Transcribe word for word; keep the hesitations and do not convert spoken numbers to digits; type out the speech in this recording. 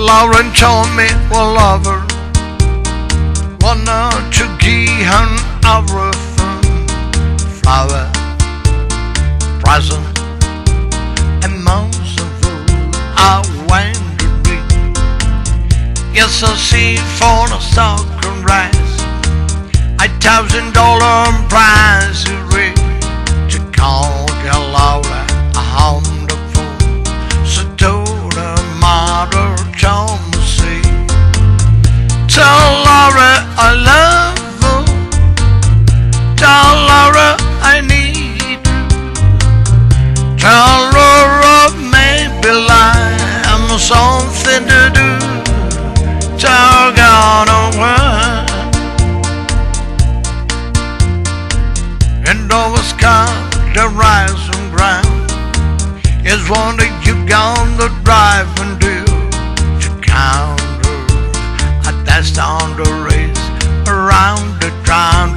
Lauren told me, well, lover, wanna to give her everything, flower, present, and most of all, I went to be. Yes, I see for the stock and rise, a thousand dollar prize to read, to call your Laura a home to phone. So told her mother, told me, see, tell Laura I love her, tell Laura I need her, tell Laura maybe I'm something to do, tell her gone away. And over sky, the rising ground is one that you gone the drive and do to counter. I dashed on the race around the ground.